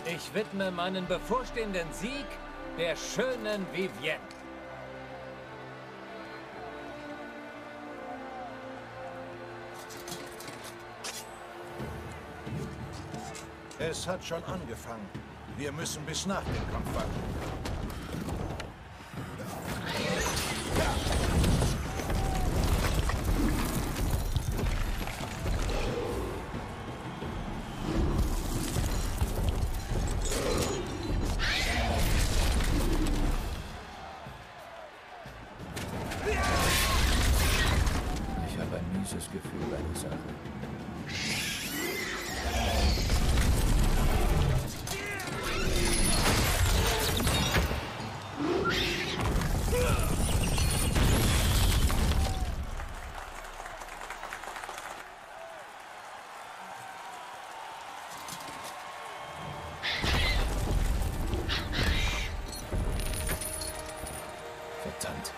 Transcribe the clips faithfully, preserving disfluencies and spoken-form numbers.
Ich widme meinen bevorstehenden Sieg der schönen Vivienne. Es hat schon angefangen. Wir müssen bis nach dem Kampf warten. Ich habe ein mieses Gefühl bei der Sache. Verdammt.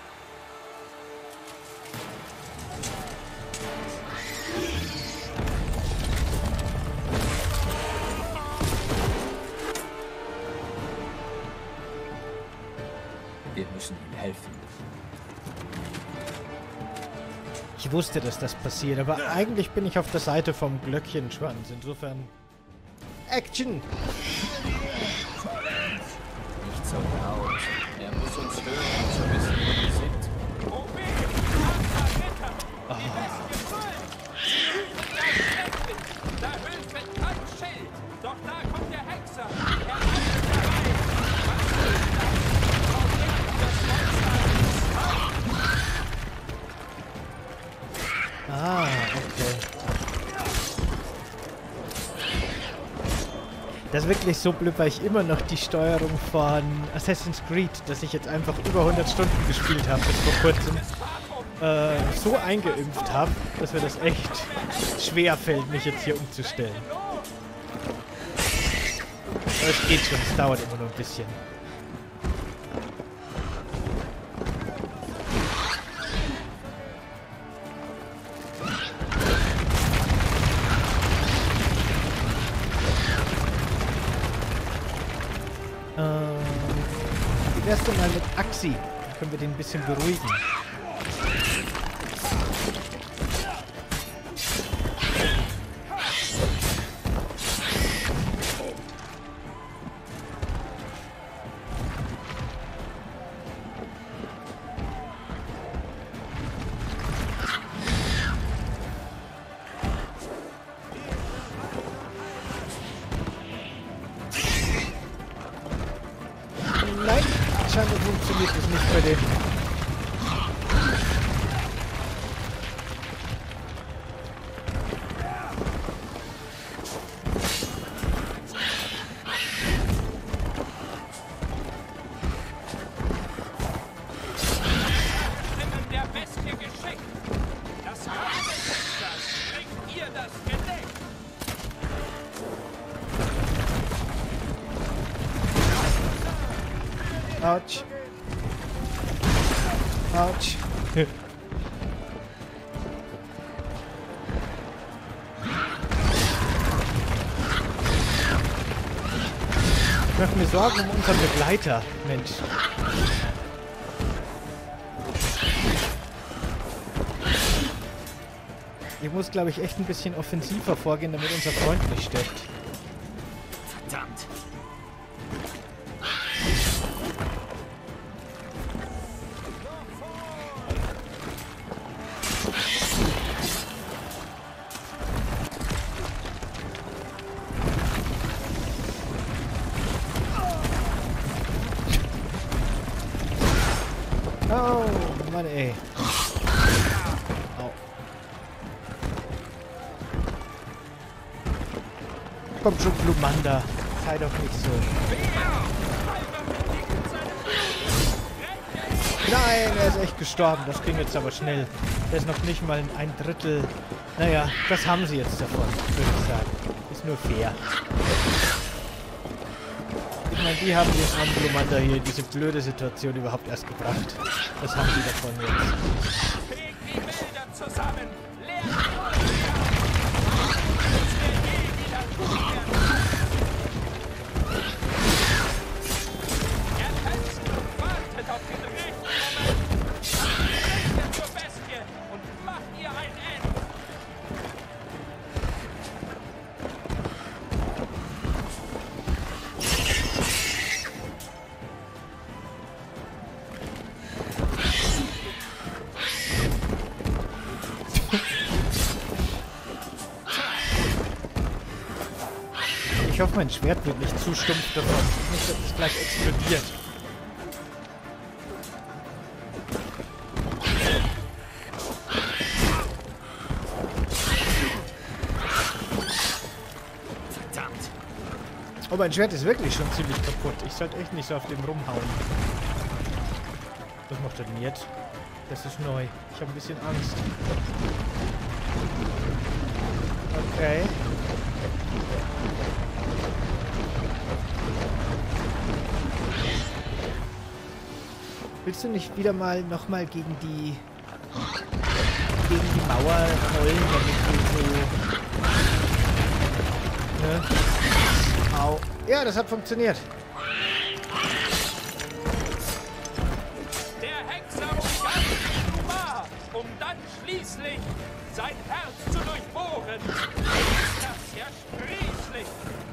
Wir müssen ihm helfen. Ich wusste, dass das passiert, aber eigentlich bin ich auf der Seite vom Glöckchenschwanz. Insofern... Action! Nicht so laut. Er muss uns hören, um zu wissen, wo wir sind. Oh. Da hilft kein Schild. Doch da kommt der Hexer. Ah, okay. Das ist wirklich so blöd, weil ich immer noch die Steuerung von Assassin's Creed, das ich jetzt einfach über hundert Stunden gespielt habe, bis vor kurzem, äh, so eingeimpft habe, dass mir das echt schwer fällt, mich jetzt hier umzustellen. Aber es geht schon, es dauert immer nur ein bisschen. Wie wär's denn mal mit Axi? Dann können wir den ein bisschen beruhigen. Nein, scheinbar funktioniert das nicht bei dem. Der Bestie geschickt. Das Haus des Hexers bringt ihr das Gedeck. Autsch. Autsch. Ich mache mir Sorgen um unseren Begleiter, Mensch. Ich muss, glaube ich, echt ein bisschen offensiver vorgehen, damit unser Freund nicht stirbt. Verdammt. Oh, Mann, ey. Au. Komm schon, Blumanda. Sei doch nicht so. Nein, er ist echt gestorben. Das ging jetzt aber schnell. Der ist noch nicht mal ein Drittel. Naja, das haben sie jetzt davon, würde ich sagen. Ist nur fair. Ich meine, die haben den armen Blumanda hier in diese blöde Situation überhaupt erst gebracht. Das haben die davon jetzt. Fegt die Bilder zusammen. Leert die Ich hoffe, mein Schwert wird nicht zu stumpf davon. Nicht, dass es gleich explodiert. Oh, mein Schwert ist wirklich schon ziemlich kaputt. Ich sollte echt nicht so auf dem rumhauen. Was macht er denn jetzt? Das ist neu. Ich habe ein bisschen Angst. Okay. Willst du nicht wieder mal nochmal gegen die gegen die Mauer rollen, damit du so... Ne? Au. Ja, das hat funktioniert. Der Hexer umgab den Glumar, um dann schließlich sein Herz zu durchbohren. Ist das ja sprießlich?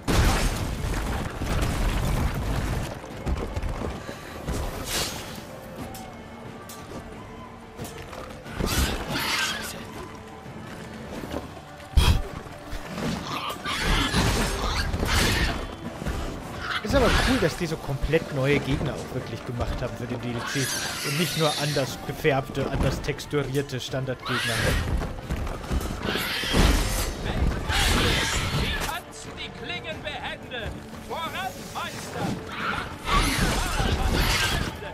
Ist aber cool, dass die so komplett neue Gegner auch wirklich gemacht haben für den D L C. Und nicht nur anders gefärbte, anders texturierte Standardgegner. Wie kannst die Klingen behende? Voran, Meister! Mach die Hände!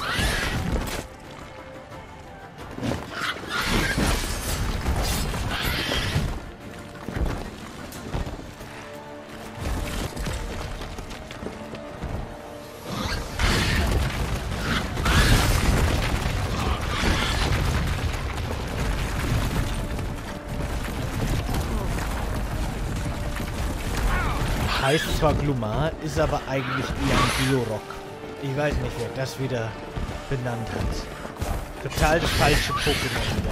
Heißt zwar Glumar, ist aber eigentlich eher ein Georock. Ich weiß nicht, wer das wieder benannt hat. Total das falsche Pokémon wieder.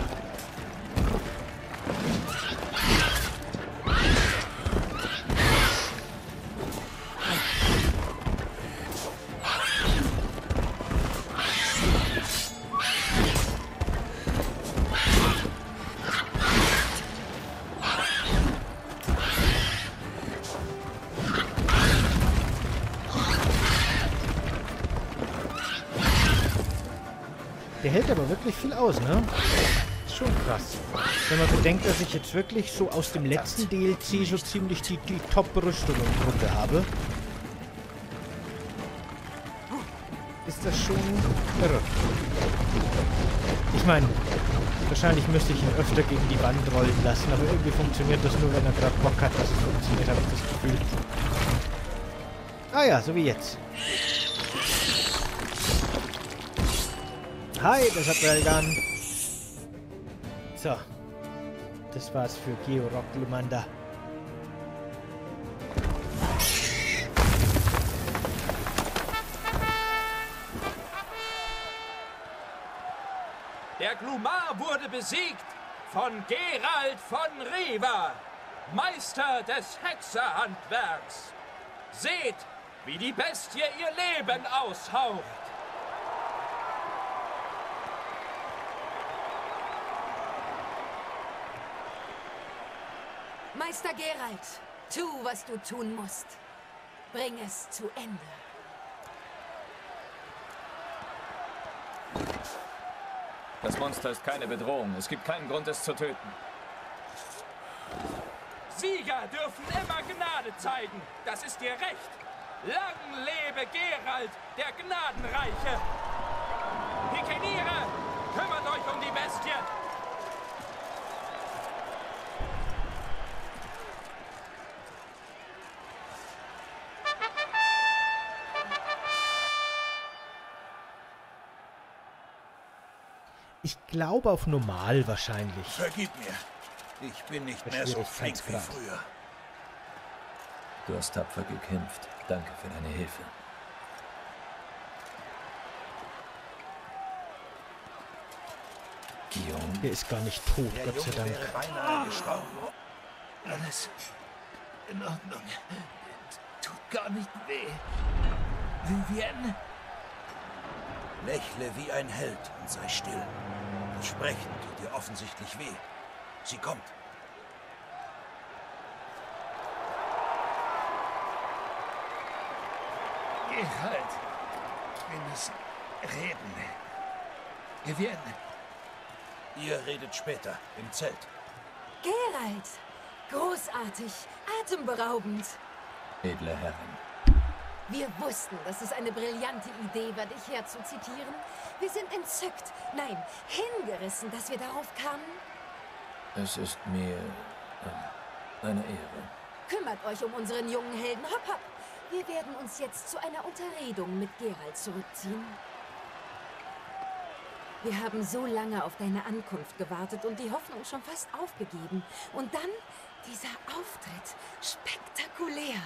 Der hält aber wirklich viel aus, ne? Ist schon krass. Wenn man bedenkt, dass ich jetzt wirklich so aus dem letzten D L C so ziemlich die, die Top-Rüstung im Grunde habe. Ist das schon irre. Ich meine, wahrscheinlich müsste ich ihn öfter gegen die Wand rollen lassen, aber irgendwie funktioniert das nur, wenn er gerade Bock hat, dass es funktioniert, habe ich das Gefühl. Ah ja, so wie jetzt. Hi, das hat Railgun. So. Das war's für Georock Glumanda. Der Glumar wurde besiegt von Geralt von Riva, Meister des Hexerhandwerks. Seht, wie die Bestie ihr Leben aushaucht. Meister Geralt, tu, was du tun musst. Bring es zu Ende. Das Monster ist keine Bedrohung. Es gibt keinen Grund, es zu töten. Sieger dürfen immer Gnade zeigen. Das ist ihr Recht. Lang lebe Geralt, der Gnadenreiche. Pikeniere, kümmert euch um die Bestie. Ich glaube auf normal wahrscheinlich. Vergib mir. Ich bin nicht mehr so flink wie früher. Du hast tapfer gekämpft. Danke für deine Hilfe. Guillaume? Der ist gar nicht tot, Der Gott sei Junge Dank. wäre beinahe gestorben. Alles in Ordnung. Tut gar nicht weh. Vivienne? Lächle wie ein Held und sei still. Das Sprechen tut dir offensichtlich weh. Sie kommt. Geralt, wir müssen reden. Wir werden... Ihr redet später, im Zelt. Geralt! Großartig, atemberaubend. Edle Herren, Wir wussten, dass es eine brillante Idee war, dich herzuzitieren. Wir sind entzückt, nein, hingerissen, dass wir darauf kamen. es ist mir äh, eine Ehre. Kümmert euch um unseren jungen Helden. Hopp, hopp. Wir werden uns jetzt zu einer Unterredung mit Geralt zurückziehen. Wir haben so lange auf deine Ankunft gewartet und die Hoffnung schon fast aufgegeben. Und dann dieser Auftritt. Spektakulär.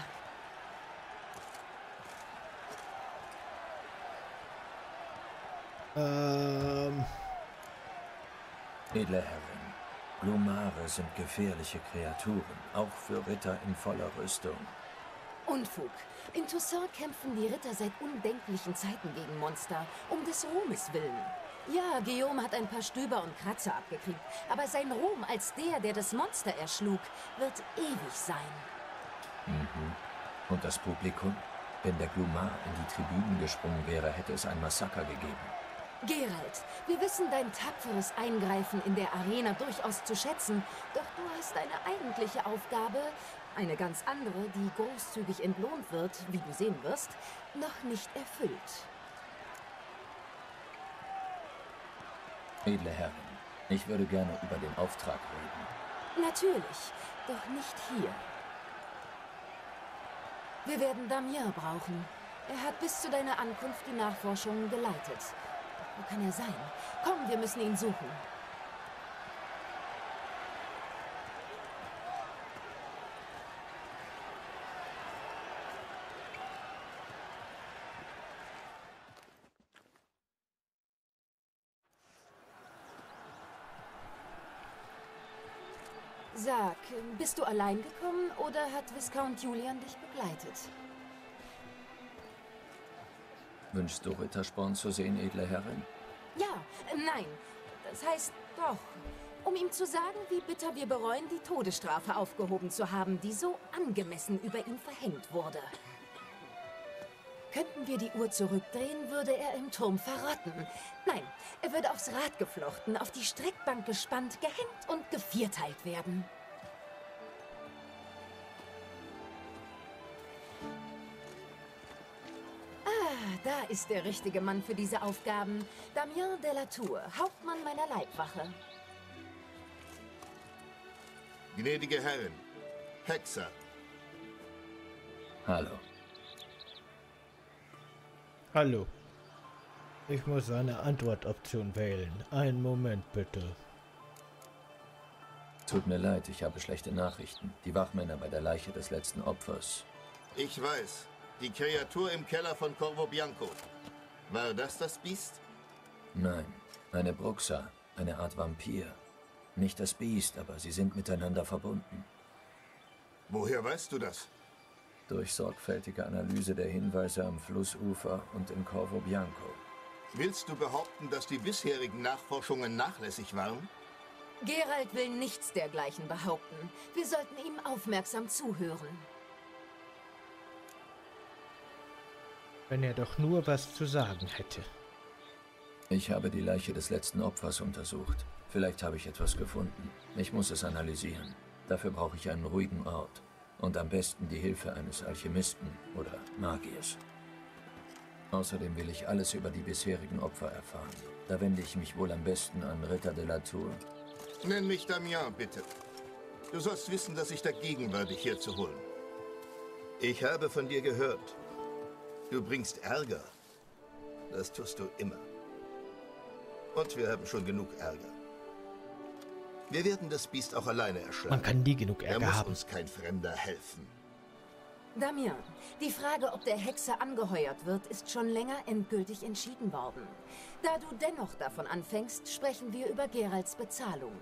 Ähm... Edle Herren, Glumare sind gefährliche Kreaturen, auch für Ritter in voller Rüstung. Unfug. In Toussaint kämpfen die Ritter seit undenklichen Zeiten gegen Monster, um des Ruhmes willen. Ja, Guillaume hat ein paar Stöber und Kratzer abgekriegt, aber sein Ruhm als der, der das Monster erschlug, wird ewig sein. Mhm. Und das Publikum? Wenn der Glumar in die Tribünen gesprungen wäre, hätte es ein Massaker gegeben. Geralt, wir wissen dein tapferes Eingreifen in der Arena durchaus zu schätzen, doch du hast eine eigentliche Aufgabe, eine ganz andere, die großzügig entlohnt wird, wie du sehen wirst, noch nicht erfüllt. Edle Herren, ich würde gerne über den Auftrag reden. Natürlich, doch nicht hier. Wir werden Damien brauchen. Er hat bis zu deiner Ankunft die Nachforschungen geleitet. Wo kann er sein? Komm, wir müssen ihn suchen. Sag, bist du allein gekommen oder hat Viscount Julian dich begleitet? Wünschst du Rittersporn zu sehen, edle Herrin? Ja, äh, nein. Das heißt doch. Um ihm zu sagen, wie bitter wir bereuen, die Todesstrafe aufgehoben zu haben, die so angemessen über ihn verhängt wurde. Könnten wir die Uhr zurückdrehen, würde er im Turm verrotten. Nein, er würde aufs Rad geflochten, auf die Streckbank gespannt, gehängt und gevierteilt werden. Ah, da ist der richtige Mann für diese Aufgaben. Damien de la Tour, Hauptmann meiner Leibwache. Gnädige Herrin, Hexer. Hallo. Hallo. Ich muss eine Antwortoption wählen. Einen Moment bitte. Tut mir leid, ich habe schlechte Nachrichten. Die Wachmänner bei der Leiche des letzten Opfers. Ich weiß. Die Kreatur im Keller von Corvo Bianco. War das das Biest? Nein, eine Bruxa, eine Art Vampir. Nicht das Biest, aber sie sind miteinander verbunden. Woher weißt du das? Durch sorgfältige Analyse der Hinweise am Flussufer und in Corvo Bianco. Willst du behaupten, dass die bisherigen Nachforschungen nachlässig waren? Geralt will nichts dergleichen behaupten. Wir sollten ihm aufmerksam zuhören. Wenn er doch nur was zu sagen hätte. Ich habe die Leiche des letzten Opfers untersucht. Vielleicht habe ich etwas gefunden. Ich muss es analysieren. Dafür brauche ich einen ruhigen Ort. Und am besten die Hilfe eines Alchemisten oder Magiers. Außerdem will ich alles über die bisherigen Opfer erfahren. Da wende ich mich wohl am besten an Ritter de la Tour. Nenn mich Damien, bitte. Du sollst wissen, dass ich dagegen war, dich hier zu holen. Ich habe von dir gehört. Du bringst Ärger. Das tust du immer. Und wir haben schon genug Ärger. Wir werden das Biest auch alleine erschlagen. Man kann nie genug Ärger haben. Da muss haben. uns kein Fremder helfen. Damien, die Frage, ob der Hexer angeheuert wird, ist schon länger endgültig entschieden worden. Da du dennoch davon anfängst, sprechen wir über Geralts Bezahlung.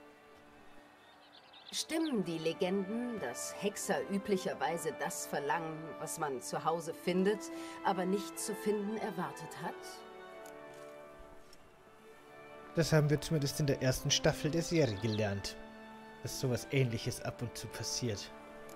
Stimmen die Legenden, dass Hexer üblicherweise das verlangen, was man zu Hause findet, aber nicht zu finden erwartet hat? Das haben wir zumindest in der ersten Staffel der Serie gelernt. dass sowas Ähnliches ab und zu passiert.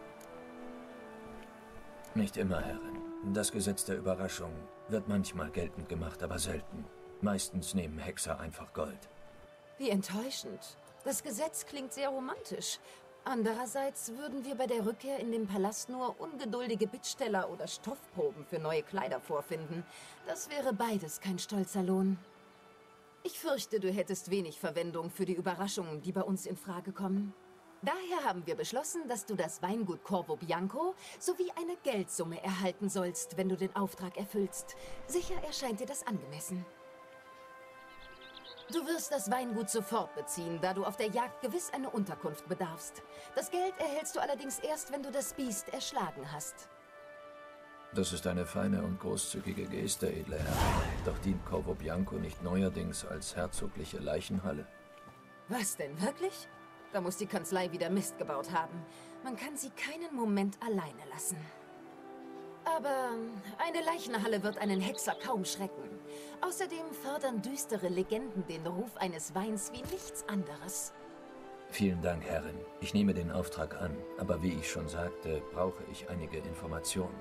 Nicht immer, Herrin. Das Gesetz der Überraschung wird manchmal geltend gemacht, aber selten. Meistens nehmen Hexer einfach Gold. Wie enttäuschend. Das Gesetz klingt sehr romantisch. Andererseits würden wir bei der Rückkehr in den Palast nur ungeduldige Bittsteller oder Stoffproben für neue Kleider vorfinden. Das wäre beides kein stolzer Lohn. Ich fürchte, du hättest wenig Verwendung für die Überraschungen, die bei uns in Frage kommen. Daher haben wir beschlossen, dass du das Weingut Corvo Bianco sowie eine Geldsumme erhalten sollst, wenn du den Auftrag erfüllst. Sicher erscheint dir das angemessen. Du wirst das Weingut sofort beziehen, da du auf der Jagd gewiss eine Unterkunft bedarfst. Das Geld erhältst du allerdings erst, wenn du das Biest erschlagen hast. Das ist eine feine und großzügige Geste, edle Herr. Doch dient Corvo Bianco nicht neuerdings als herzogliche Leichenhalle? Was denn, wirklich? Da muss die Kanzlei wieder Mist gebaut haben. Man kann sie keinen Moment alleine lassen. Aber eine Leichenhalle wird einen Hexer kaum schrecken. Außerdem fördern düstere Legenden den Ruf eines Weins wie nichts anderes. Vielen Dank, Herrin. Ich nehme den Auftrag an, aber wie ich schon sagte, brauche ich einige Informationen.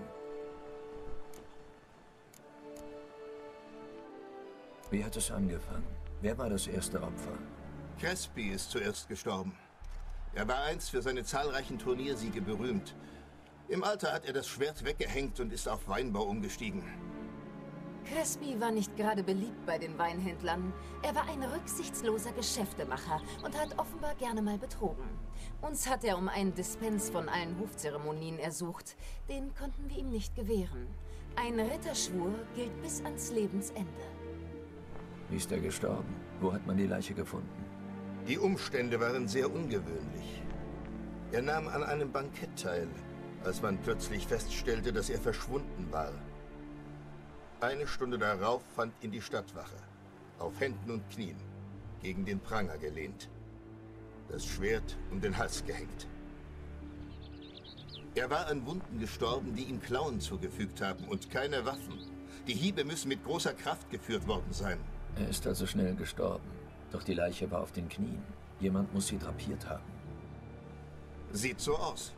Wie hat es angefangen? Wer war das erste Opfer? Crespi ist zuerst gestorben. Er war einst für seine zahlreichen Turniersiege berühmt. Im Alter hat er das Schwert weggehängt und ist auf Weinbau umgestiegen. Crespi war nicht gerade beliebt bei den Weinhändlern. Er war ein rücksichtsloser Geschäftemacher und hat offenbar gerne mal betrogen. Uns hat er um einen Dispens von allen Hofzeremonien ersucht. Den konnten wir ihm nicht gewähren. Ein Ritterschwur gilt bis ans Lebensende. Wie ist er gestorben? Wo hat man die Leiche gefunden? Die Umstände waren sehr ungewöhnlich. Er nahm an einem Bankett teil, als man plötzlich feststellte, dass er verschwunden war. Eine Stunde darauf fand ihn die Stadtwache, auf Händen und Knien, gegen den Pranger gelehnt, das Schwert um den Hals gehängt. Er war an Wunden gestorben, die ihm Klauen zugefügt haben und keine Waffen. Die Hiebe müssen mit großer Kraft geführt worden sein. Er ist also schnell gestorben. Doch die Leiche war auf den Knien. Jemand muss sie drapiert haben. Sieht so aus.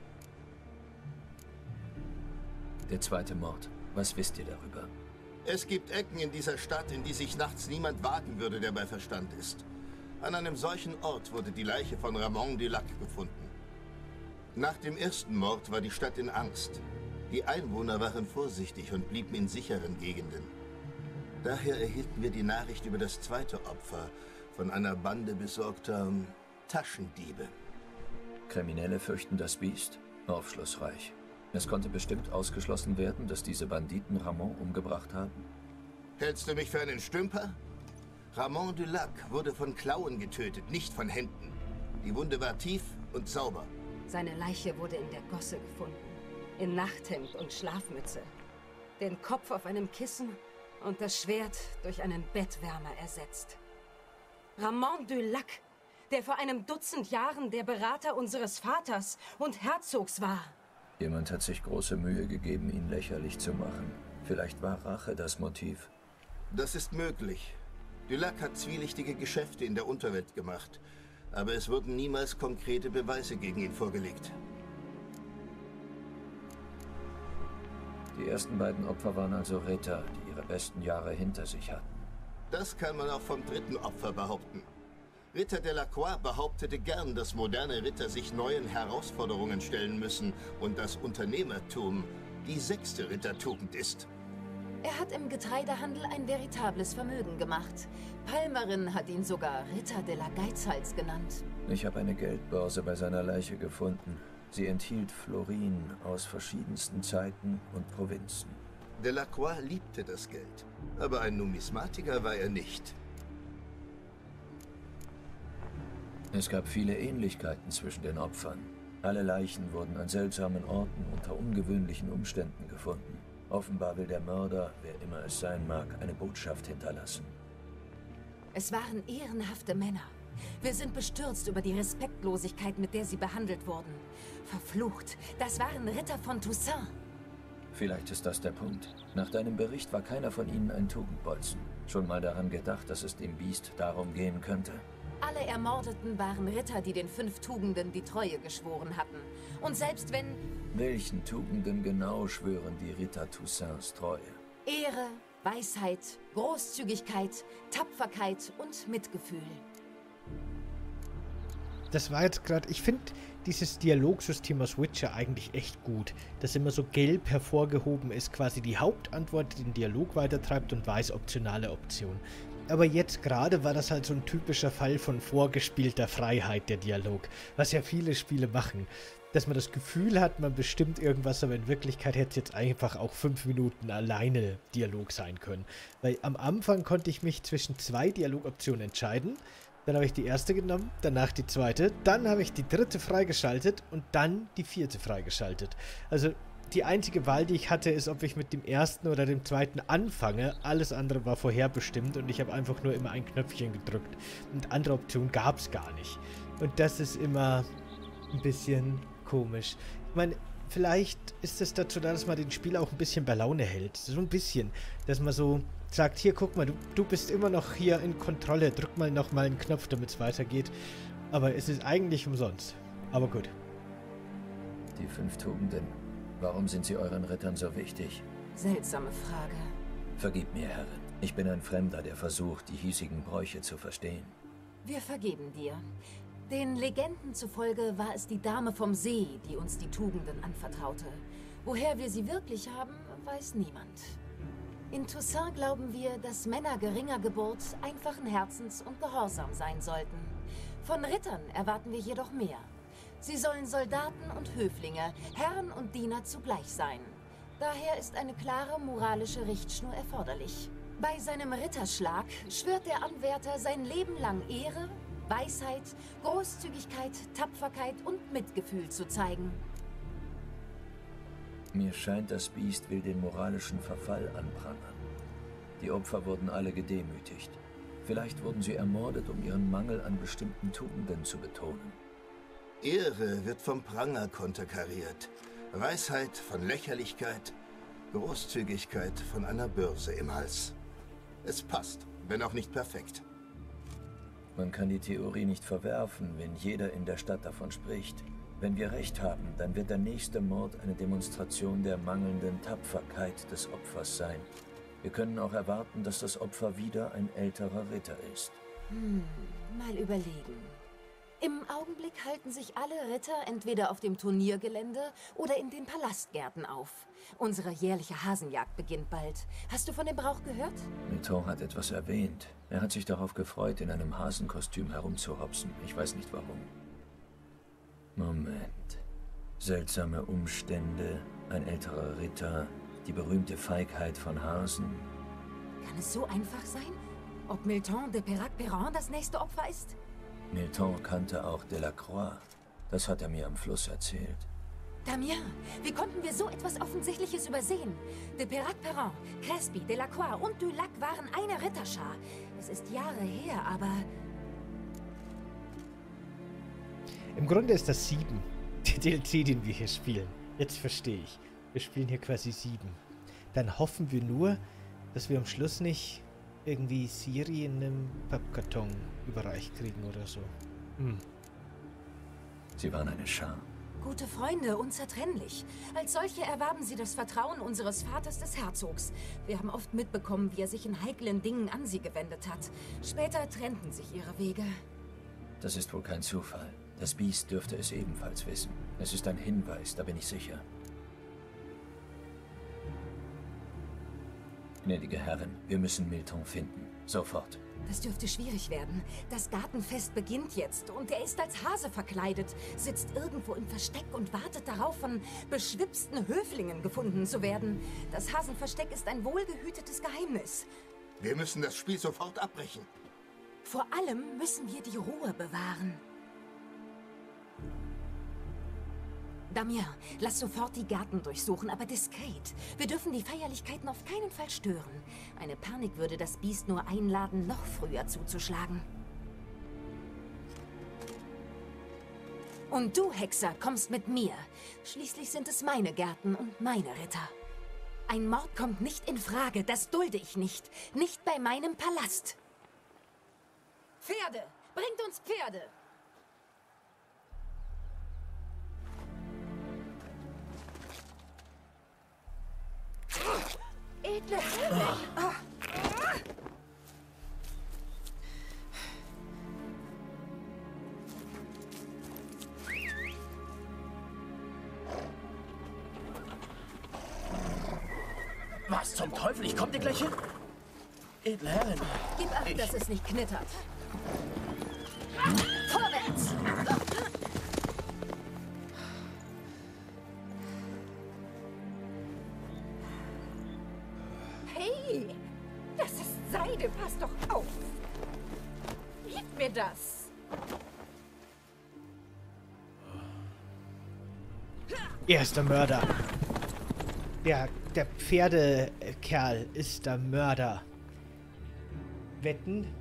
Der zweite Mord. Was wisst ihr darüber? Es gibt Ecken in dieser Stadt, in die sich nachts niemand wagen würde, der bei Verstand ist. An einem solchen Ort wurde die Leiche von Ramon du Lac gefunden. Nach dem ersten Mord war die Stadt in Angst. Die Einwohner waren vorsichtig und blieben in sicheren Gegenden. Daher erhielten wir die Nachricht über das zweite Opfer von einer Bande besorgter Taschendiebe. Kriminelle fürchten das Biest? Aufschlussreich. Es konnte bestimmt ausgeschlossen werden, dass diese Banditen Ramon umgebracht haben? Hältst du mich für einen Stümper? Ramon du Lac wurde von Klauen getötet, nicht von Händen. Die Wunde war tief und sauber. Seine Leiche wurde in der Gosse gefunden. In Nachthemd und Schlafmütze. Den Kopf auf einem Kissen und das Schwert durch einen Bettwärmer ersetzt. Ramon du Lac, der vor einem Dutzend Jahren der Berater unseres Vaters und Herzogs war. Jemand hat sich große Mühe gegeben, ihn lächerlich zu machen. Vielleicht war Rache das Motiv. Das ist möglich. Du Lac hat zwielichtige Geschäfte in der Unterwelt gemacht. Aber es wurden niemals konkrete Beweise gegen ihn vorgelegt. Die ersten beiden Opfer waren also Ritter, die ihre besten Jahre hinter sich hatten. Das kann man auch vom dritten Opfer behaupten. Ritter Delacroix behauptete gern, dass moderne Ritter sich neuen Herausforderungen stellen müssen und dass Unternehmertum die sechste Rittertugend ist. Er hat im Getreidehandel ein veritables Vermögen gemacht. Palmerin hat ihn sogar Ritter de la Geizhals genannt. Ich habe eine Geldbörse bei seiner Leiche gefunden. Sie enthielt Florin aus verschiedensten Zeiten und Provinzen. Delacroix liebte das Geld, aber ein Numismatiker war er nicht. Es gab viele Ähnlichkeiten zwischen den Opfern. Alle Leichen wurden an seltsamen Orten unter ungewöhnlichen Umständen gefunden. Offenbar will der Mörder, wer immer es sein mag, eine Botschaft hinterlassen. Es waren ehrenhafte Männer. Wir sind bestürzt über die Respektlosigkeit, mit der sie behandelt wurden. Verflucht, das waren Ritter von Toussaint. Vielleicht ist das der Punkt. Nach deinem Bericht war keiner von ihnen ein Tugendbolzen. Schon mal daran gedacht, dass es dem Biest darum gehen könnte? Alle Ermordeten waren Ritter, die den fünf Tugenden die Treue geschworen hatten. Und selbst wenn... Welchen Tugenden genau schwören die Ritter Toussaints Treue? Ehre, Weisheit, Großzügigkeit, Tapferkeit und Mitgefühl. Das war jetzt gerade, ich finde dieses Dialogsystem aus Witcher eigentlich echt gut, dass immer so gelb hervorgehoben ist, quasi die Hauptantwort, die den Dialog weitertreibt und weiß optionale Option. Aber jetzt gerade war das halt so ein typischer Fall von vorgespielter Freiheit, der Dialog, was ja viele Spiele machen. Dass man das Gefühl hat, man bestimmt irgendwas, aber in Wirklichkeit hätte es jetzt einfach auch fünf Minuten alleine Dialog sein können. Weil am Anfang konnte ich mich zwischen zwei Dialogoptionen entscheiden. Dann habe ich die erste genommen, danach die zweite, dann habe ich die dritte freigeschaltet und dann die vierte freigeschaltet. Also die einzige Wahl, die ich hatte, ist, ob ich mit dem ersten oder dem zweiten anfange. Alles andere war vorherbestimmt und ich habe einfach nur immer ein Knöpfchen gedrückt. Und andere Optionen gab es gar nicht. Und das ist immer ein bisschen komisch. Ich meine, vielleicht ist es dazu da, dass man den Spieler auch ein bisschen bei Laune hält. So ein bisschen, dass man so sagt, hier, guck mal, du, du bist immer noch hier in Kontrolle. Drück mal nochmal einen Knopf, damit es weitergeht. Aber es ist eigentlich umsonst. Aber gut. Die fünf Tugenden. Warum sind sie euren Rittern so wichtig? Seltsame Frage. Vergib mir, Herrin. Ich bin ein Fremder, der versucht, die hiesigen Bräuche zu verstehen. Wir vergeben dir. Den Legenden zufolge war es die Dame vom See, die uns die Tugenden anvertraute. Woher wir sie wirklich haben, weiß niemand. In Toussaint glauben wir, dass Männer geringer Geburt einfachen Herzens und gehorsam sein sollten. Von Rittern erwarten wir jedoch mehr. Sie sollen Soldaten und Höflinge, Herren und Diener zugleich sein. Daher ist eine klare moralische Richtschnur erforderlich. Bei seinem Ritterschlag schwört der Anwärter sein Leben lang Ehre, Weisheit, Großzügigkeit, Tapferkeit und Mitgefühl zu zeigen. Mir scheint, das Biest will den moralischen Verfall anprangern. Die Opfer wurden alle gedemütigt. Vielleicht wurden sie ermordet, um ihren Mangel an bestimmten Tugenden zu betonen. Ehre wird vom Pranger konterkariert, Weisheit von Lächerlichkeit, Großzügigkeit von einer Börse im Hals. Es passt, wenn auch nicht perfekt. Man kann die Theorie nicht verwerfen, wenn jeder in der Stadt davon spricht. Wenn wir recht haben, dann wird der nächste Mord eine Demonstration der mangelnden Tapferkeit des Opfers sein. Wir können auch erwarten, dass das Opfer wieder ein älterer Ritter ist. Hm, mal überlegen. Im Augenblick halten sich alle Ritter entweder auf dem Turniergelände oder in den Palastgärten auf. Unsere jährliche Hasenjagd beginnt bald. Hast du von dem Brauch gehört? Milton hat etwas erwähnt. Er hat sich darauf gefreut, in einem Hasenkostüm herumzuhopsen. Ich weiß nicht warum. Moment. Seltsame Umstände, ein älterer Ritter, die berühmte Feigheit von Hasen. Kann es so einfach sein? Ob Milton de Peyrac-Perrin das nächste Opfer ist? Milton kannte auch Delacroix. Das hat er mir am Fluss erzählt. Damien, wie konnten wir so etwas Offensichtliches übersehen? De Peyrac-Perrin, Crespi, Delacroix und Dulac waren eine Ritterschar. Es ist Jahre her, aber... Im Grunde ist das sieben. Der D L C, den wir hier spielen. Jetzt verstehe ich. Wir spielen hier quasi sieben. Dann hoffen wir nur, dass wir am Schluss nicht irgendwie Siri in einem Pappkarton überreicht kriegen oder so. Hm. Sie waren eine Schar. Gute Freunde, unzertrennlich. Als solche erwarben sie das Vertrauen unseres Vaters des Herzogs. Wir haben oft mitbekommen, wie er sich in heiklen Dingen an sie gewendet hat. Später trennten sich ihre Wege. Das ist wohl kein Zufall. Das Biest dürfte es ebenfalls wissen. Es ist ein Hinweis, da bin ich sicher. Gnädige Herren, wir müssen Milton finden. Sofort. Das dürfte schwierig werden. Das Gartenfest beginnt jetzt und er ist als Hase verkleidet, sitzt irgendwo im Versteck und wartet darauf, von beschwipsten Höflingen gefunden zu werden. Das Hasenversteck ist ein wohlgehütetes Geheimnis. Wir müssen das Spiel sofort abbrechen. Vor allem müssen wir die Ruhe bewahren. Damien, lass sofort die Gärten durchsuchen, aber diskret. Wir dürfen die Feierlichkeiten auf keinen Fall stören. Eine Panik würde das Biest nur einladen, noch früher zuzuschlagen. Und du, Hexer, kommst mit mir. Schließlich sind es meine Gärten und meine Ritter. Ein Mord kommt nicht in Frage, das dulde ich nicht. Nicht bei meinem Palast. Pferde, Bringt uns Pferde! Edle Herrin! Was zum Teufel? Ich komm dir gleich hin. Edle Herrin. Gib acht, Ich- dass es nicht knittert. Vorwärts! Hey, das ist Seide, pass doch auf. Gib mir das. Er ist der Mörder. Der, der Pferdekerl ist der Mörder. Wetten?